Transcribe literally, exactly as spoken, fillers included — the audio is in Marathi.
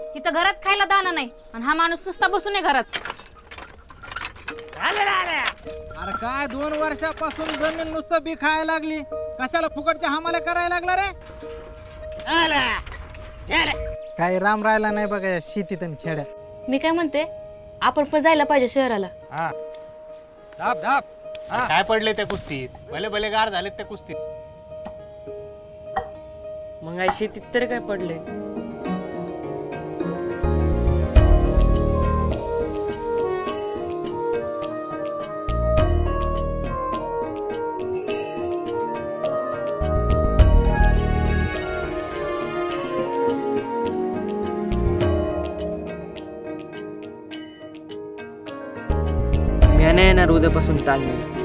इथं घरात खायला दाणं नाही आणि हा माणूस नुसता बसून आहे घरात. अरे काय दोन वर्षापासून जमीन नुसतं बी खायला लागली, कशाला फुकटच्या हमाल्या करायला लागला रे? काय राम राहिला नाही बघा या शेतीत आणि खेड्यात. मी काय म्हणते, आपण पण जायला पाहिजे शहराला. हा धाप धाप. काय पडले त्या कुस्तीत? भले भले गार झालेत त्या कुस्तीत. मग आई शेतीत तरी काय पडले? मी नाही येणार उद्यापासून तालमी.